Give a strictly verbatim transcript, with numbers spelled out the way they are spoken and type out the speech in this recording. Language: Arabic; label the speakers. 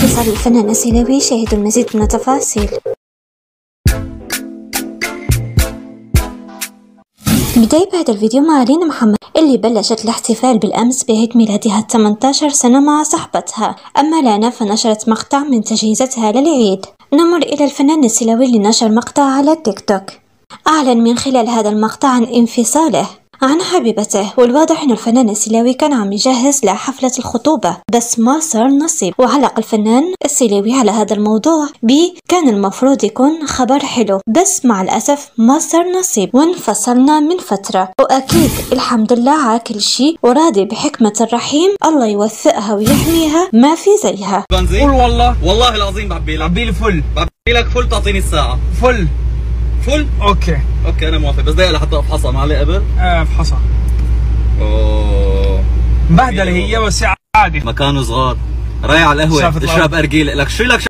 Speaker 1: انفصال الفنان السيلاوي، شاهدوا المزيد من التفاصيل. بداية بهذا الفيديو مع لينا محمد اللي بلشت الاحتفال بالأمس بعيد ميلادها الثامنة عشر سنة مع صاحبتها. أما لانا فنشرت مقطع من تجهيزاتها للعيد. نمر إلى الفنان السيلاوي اللي نشر مقطع على التيك توك، أعلن من خلال هذا المقطع عن انفصاله عن حبيبته، والواضح أن الفنان السيلاوي كان عم يجهز لحفلة الخطوبة بس ما صار نصيب. وعلق الفنان السيلاوي على هذا الموضوع ب كان المفروض يكون خبر حلو بس مع الأسف ما صار نصيب وانفصلنا من فترة، وأكيد الحمد لله على كل شيء وراضي بحكمة الرحيم، الله يوفقها ويحميها ما في زيها.
Speaker 2: قول والله والله العظيم بعبي لك بعبي لي فل بعبي لك فل تعطيني الساعة فل فل. اوكي اوكي انا موافق، بس دقيقة لحتى افحصها ما عليه قبل. اه افحصها. اوه مبهدلة هي بس عادي. مكانه صغار رايح على القهوة تشرب ارجيل لك شو لك